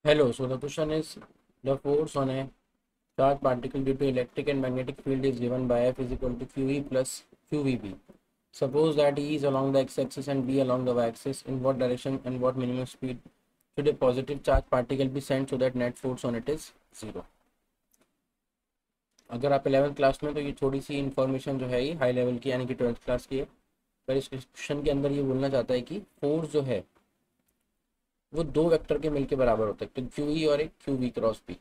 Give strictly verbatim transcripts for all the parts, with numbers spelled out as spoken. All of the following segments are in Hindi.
Hello, so the question is the force on a charged particle due to electric and magnetic field is given by F is equal to Q E plus Q V B. Suppose that E is along the x-axis and B along the y-axis. In what direction and what minimum speed should a positive charge particle be sent so that net force on it is zero? अगर आप इलेवेंथ क्लास में तो ये थोड़ी सी इन्फॉर्मेशन जो है ये हाई लेवल की यानी कि ट्वेल्थ क्लास की है, पर इस क्वेश्चन के अंदर ये बोलना चाहता है कि फोर्स जो है वो दो वेक्टर के मिलके बराबर होता है, तो क्यू ई और एक क्यू वी क्रॉस बी।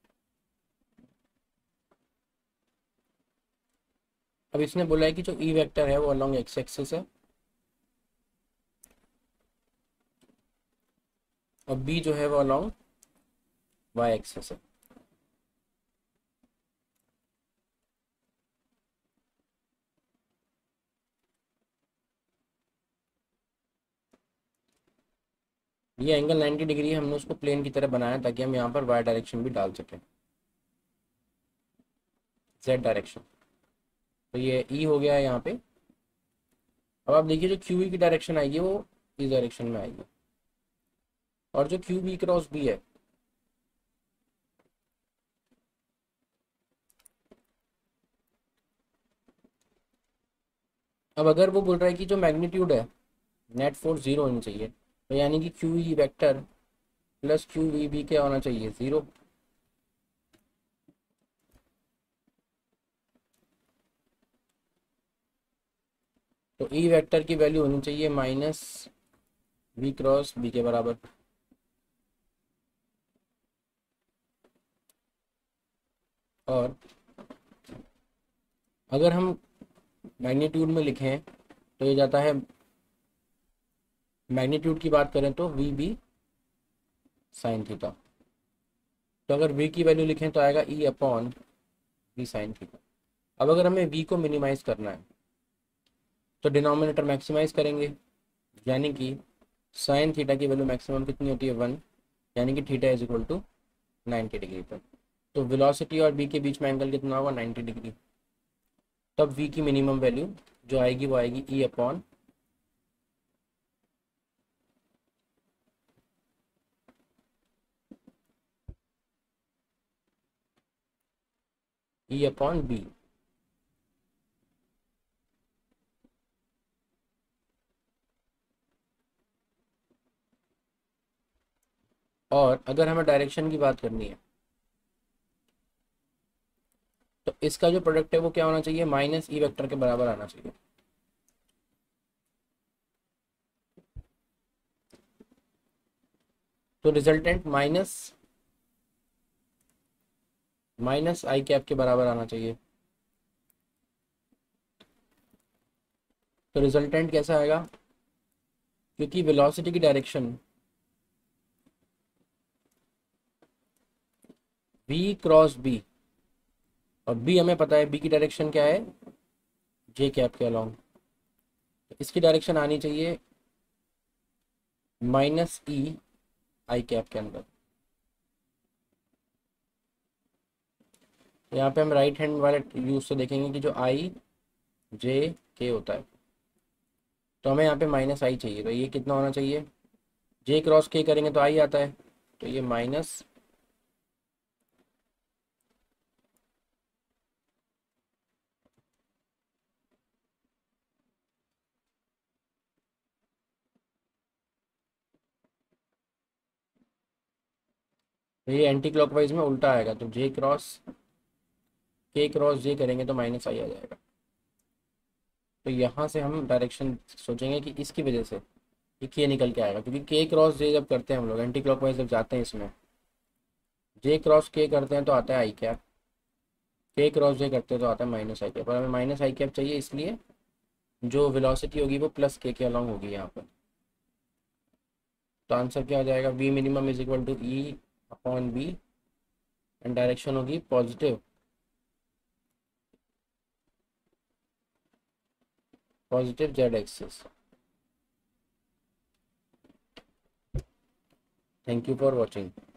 अब इसने बोला है कि जो ई वेक्टर है वो अलोंग एक्स एक्सिस है और बी जो है वो अलोंग वाई एक्सिस है। ये एंगल नाइन्टी डिग्री है, हमने उसको प्लेन की तरह बनाया ताकि हम यहाँ पर वाई डायरेक्शन भी डाल सकें, जेड डायरेक्शन। तो ये ई हो गया है यहाँ पे। अब आप देखिए जो क्यू ई की डायरेक्शन आएगी वो इस डायरेक्शन में आएगी और जो क्यू बी क्रॉस बी है अब अगर वो बोल रहा है कि जो मैग्नीट्यूड है नेट फोर्स जीरो होनी चाहिए, तो यानी कि Q E vector plus Q V B क्या होना चाहिए, जीरो। तो ई वेक्टर की वैल्यू होनी चाहिए माइनस वी क्रॉस बी के बराबर। और अगर हम मैग्नीट्यूड में लिखें तो ये जाता है, मैग्नीट्यूड की बात करें तो वी बी साइन थीटा। तो अगर वी की वैल्यू लिखें तो आएगा E upon V sine theta. अब अगर हमें वी को मिनिमाइज करना है तो डिनोमिनेटर मैक्सिमाइज करेंगे, यानी कि साइन थीटा की वैल्यू मैक्सिमम कितनी होती है, वन, यानी कि theta is equal to ninety degree पर। तो वेलोसिटी और बी के बीच में एंगल कितना होगा, नाइन्टी डिग्री। तब वी की मिनिमम वैल्यू जो आएगी वो आएगी E upon E upon B. और अगर हमें डायरेक्शन की बात करनी है तो इसका जो प्रोडक्ट है वो क्या होना चाहिए, माइनस ई वेक्टर के बराबर आना चाहिए। तो resultant minus minus I cap के बराबर आना चाहिए। तो रिजल्टेंट कैसा आएगा, क्योंकि वेलोसिटी की डायरेक्शन v क्रॉस बी और b हमें पता है b की डायरेक्शन क्या है, j कैप के अलोंग। तो इसकी डायरेक्शन आनी चाहिए माइनस ई आई कैप के अंदर। यहाँ पे हम राइट हैंड वाले यूज से देखेंगे कि जो आई जे के होता है, तो हमें यहाँ पे माइनस आई चाहिए, तो ये कितना होना चाहिए, जे क्रॉस के करेंगे तो आई आता है, तो ये माइनस तो ये एंटी क्लॉकवाइज में उल्टा आएगा, तो जे क्रॉस के क्रॉस जे करेंगे तो माइनस आई आ जाएगा। तो यहाँ से हम डायरेक्शन सोचेंगे कि इसकी वजह से ये के निकल के आएगा, क्योंकि के क्रॉस जे जब करते हैं हम लोग एंटी क्लॉकवाइज जब जाते हैं इसमें, जे क्रॉस के करते हैं तो आता है आई कैप, के क्रॉस जे करते हैं तो आता है माइनस आई कैप। और हमें माइनस आई कैप चाहिए, इसलिए जो वेलोसिटी होगी वो प्लस के के अलॉन्ग होगी यहाँ पर। तो आंसर क्या आ जाएगा, V minimum is equal to E upon B and direction होगी positive positive Z axis. Thank you for watching.